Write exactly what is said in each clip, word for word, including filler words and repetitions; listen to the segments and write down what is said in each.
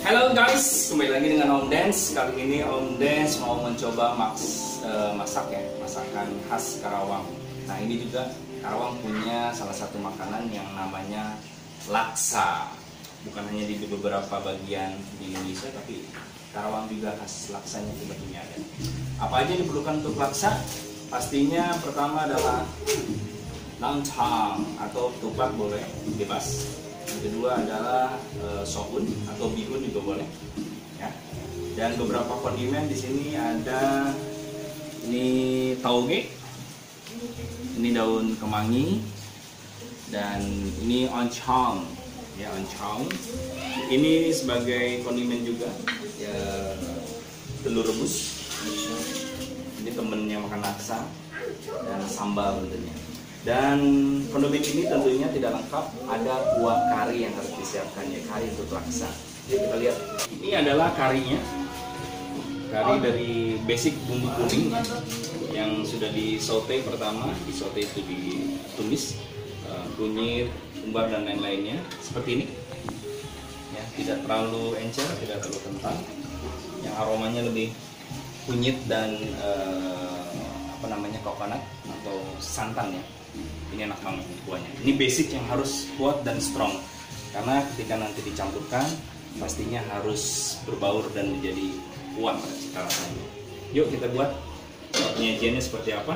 Halo guys, kembali lagi dengan Om Dance. Kali ini Om Dance mau mencoba maks, uh, masak ya, masakan khas Karawang. Nah ini juga Karawang punya salah satu makanan yang namanya laksa. Bukan hanya di beberapa bagian di Indonesia, tapi Karawang juga khas laksanya sebetulnya ada. Apa aja yang diperlukan untuk laksa? Pastinya pertama adalah lontong atau ketupat boleh, bebas. Yang kedua adalah e, soun atau bihun juga boleh, ya. Dan beberapa kondimen di sini ada ini tauge, ini daun kemangi, dan ini oncom, ya oncom. Ini sebagai kondimen juga, ya telur rebus. Ini temennya makan laksa dan sambal tentunya. Dan kondimen ini tentunya tidak lengkap, ada kuah kari yang harus disiapkan, ya kari untuk laksa. Jadi kita lihat, ini adalah karinya, kari dari basic bumbu kuning ya, yang sudah di saute pertama, di saute itu ditumis, uh, kunyit, umbar dan lain-lainnya seperti ini. Ya, tidak terlalu encer, tidak terlalu kental, yang aromanya lebih kunyit dan uh, apa namanya coconut atau santan ya. Ini enak banget kuahnya. Ini basic yang harus kuat dan strong, karena ketika nanti dicampurkan pastinya harus berbaur dan menjadi kuat cita rasanya. Yuk kita buat penyajiannya seperti apa.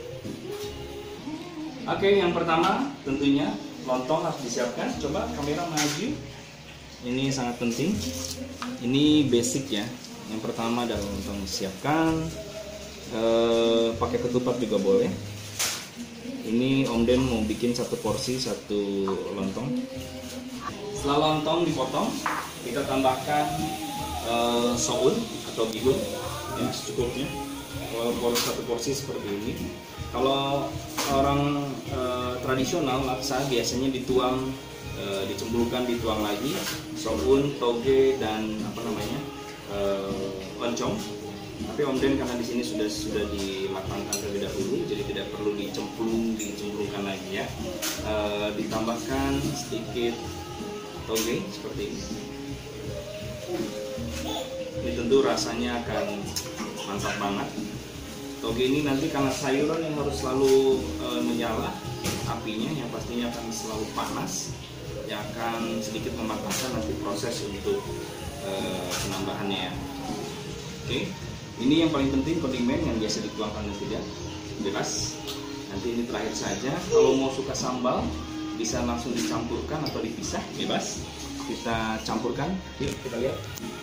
Oke, yang pertama tentunya lontong harus disiapkan. Coba kamera maju. Ini sangat penting. Ini basic ya. Yang pertama adalah lontong disiapkan. E, pakai ketupat juga boleh. Ini Om Den mau bikin satu porsi satu lontong. Setelah lontong dipotong, kita tambahkan uh, soun atau bihun yang secukupnya. Kalau porsi satu porsi seperti ini. Kalau orang uh, tradisional laksa biasanya dituang, uh, dicemplungkan, dituang lagi soun, toge dan apa namanya uh, oncom. Tapi Om Den karena di sini sudah sudah dimatangkan terlebih dahulu, jadi tidak perlu dicemplung, dicemplungkan lagi ya. E, ditambahkan sedikit toge seperti ini. Ini tentu rasanya akan mantap banget. Toge ini nanti karena sayuran yang harus selalu e, menyala apinya, yang pastinya akan selalu panas, yang akan sedikit mematangkan nanti proses untuk e, penambahannya ya. Oke. Ini yang paling penting, kondimen yang biasa dituangkan dan tidak, bebas. Nanti ini terakhir saja. Kalau mau suka sambal bisa langsung dicampurkan atau dipisah, bebas. Kita campurkan. Yuk kita lihat.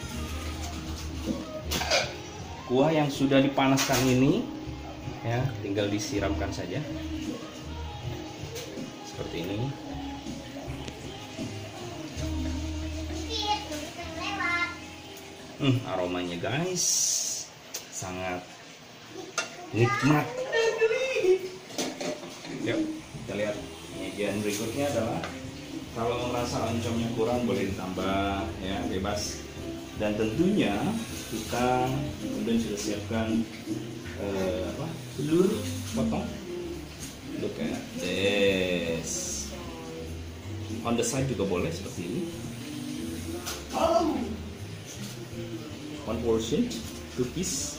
Kuah yang sudah dipanaskan ini ya tinggal disiramkan saja. Seperti ini. Hmm, aromanya guys sangat nikmat. Yuk kita lihat penyajian berikutnya adalah kalau merasa oncomnya kurang boleh ditambah ya, bebas. Dan tentunya kita kemudian sudah siapkan eh, apa telur potong. Look at this. On the side juga boleh seperti ini. One portion, two piece.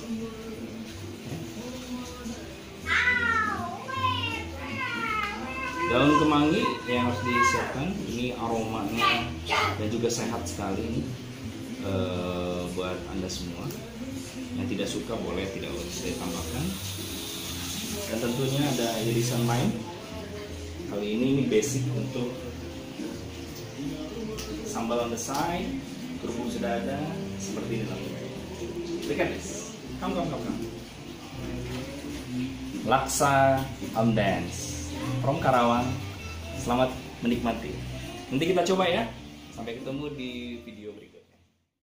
Daun kemangi yang harus disiapkan, ini aromanya dan juga sehat sekali ini e, buat Anda semua. Yang tidak suka boleh tidak usah ditambahkan. Dan tentunya ada irisan lime. Kali ini ini basic untuk sambal on the side. Kerupuk sudah ada, seperti ini namanya. Look at this. Come, come, come, come. Laksa Om Dance from Karawang. Selamat menikmati. Nanti kita coba ya. Sampai ketemu di video berikutnya.